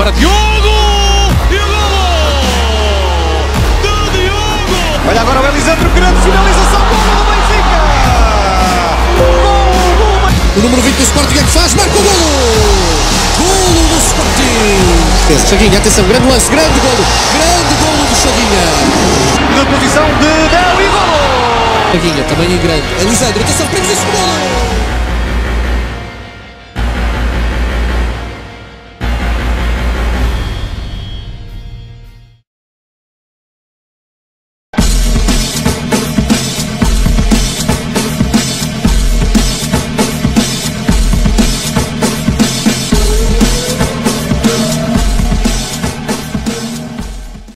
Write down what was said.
para Diogo! E o golo! De Diogo! Olha agora o Elisandro, grande finalização, golo do Benfica! Golo! O número 20 do Sporting é que faz, marca o golo! Golo do Sporting! Chaguinha, atenção, grande lance, grande golo do Chaguinha! Na posição de Del e golo! Chaguinha, tamanho grande, Elisandro, atenção, prende esse golo!